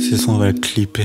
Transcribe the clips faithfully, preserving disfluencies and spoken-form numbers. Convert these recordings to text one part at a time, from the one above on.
Ce son, on va le clipper.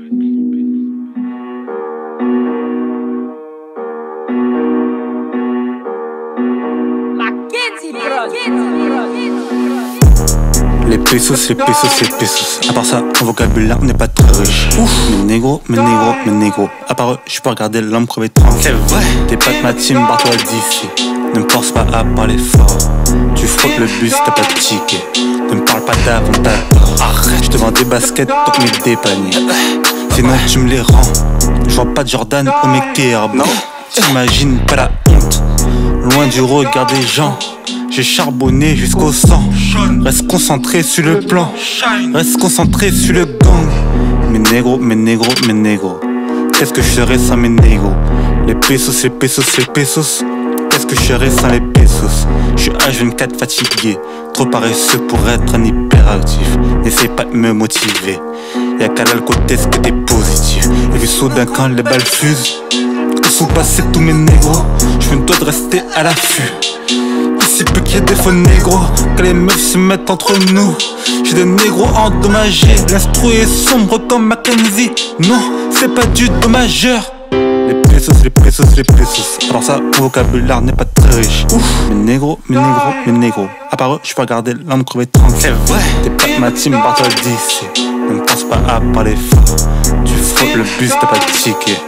Les pesos, les pesos, les pesos. À part ça, mon vocabulaire n'est pas très riche. Ouf, mes négros, mes négros, mes négros. À part eux, je peux regarder l'homme crever tranquille. C'est vrai. T'es pas de ma team, barre-toi d'ici. Ne me force pas à parler fort. Tu frottes le bus, t'as pas de ticket. Ne me parle pas d'avantage. Arrête, je te vends des baskets, donc mets des paniers. Sinon, tu me les rends. Je vois pas de Jordan au Mekeer. Non, t'imagines pas la honte. Loin du regard des gens. J'ai charbonné jusqu'au sang. Reste concentré sur le plan. Reste concentré sur le gang. Mes négros, mes négros, mes négros. Qu'est-ce que je serais sans mes négros? Les pesos, les pesos, les pesos. Qu'est-ce que je serais sans les pesos? Je suis H vingt-quatre fatigué, trop paresseux pour être un hyperactif. N'essaie pas de me motiver. Y'a qu'à l'alcool test que t'es positif. Et vu soudain quand les balles fusent, où sont passés tous mes négros? Je me dois de rester à l'affût. Ici peu qu'il y ait des faux négros, que les meufs se mettent entre nous. J'ai des négros endommagés, l'instru est sombre comme Mackenzie. Non, c'est pas du dommageur. Les pesos, les pesos, les pesos. Alors ça, mon vocabulaire n'est pas très riche. Ouf, mes négros, mes négros, mes négros. À part eux, je peux regarder l'homme crever tranquille. C'est vrai. T'es pas de ma team, barre-toi d'ici. Ne me pense pas à parler fort. Tu frottes le bus, t'as pas de ticket.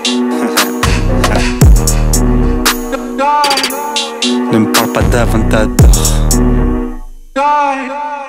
Ne me parle pas d'avantage.